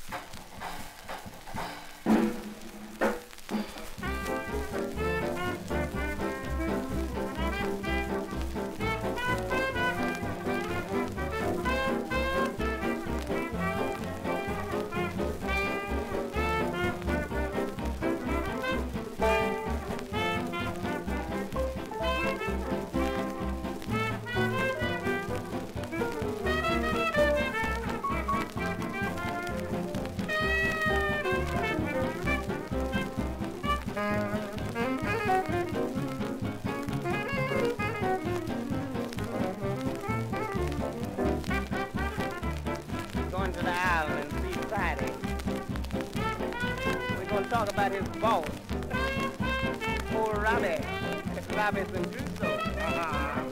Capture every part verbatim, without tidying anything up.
Going to the island and see Friday. We're going to talk about his boss, poor Robbie, Robinson Crusoe. Uh-huh.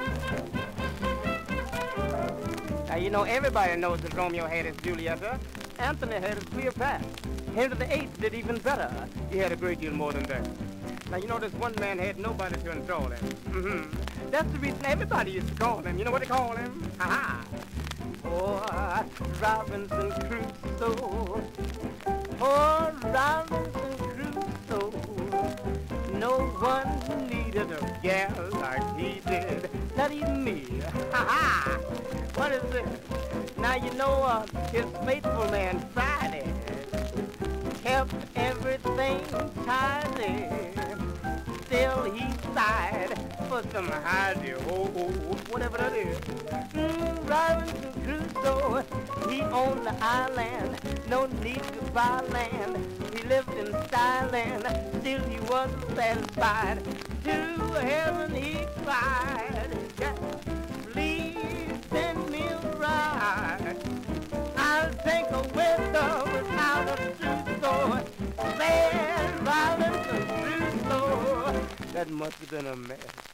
Now, you know, everybody knows that Romeo had his Julieta. Anthony had his Cleopatra. Henry the Eighth did even better. He had a great deal more than that. Now, you know, this one man had nobody to control him. Mm-hmm. That's the reason everybody used to call him. You know what they call him? Ha-ha! Oh, Robinson Crusoe. Oh, Robinson Crusoe. No one needed a gal like he did. Not even me. Ha-ha! What is this? Now, you know, uh, his faithful man, Friday, kept everything tidy. Still he sighed for some hidey-ho, whatever that is. Mm, Robinson Crusoe, he owned the island, no need to buy land. He lived in style and still he wasn't satisfied. To heaven he cried, please send me a ride. I'll take a window without a trousseau. Said Robinson Crusoe. That must have been a mess.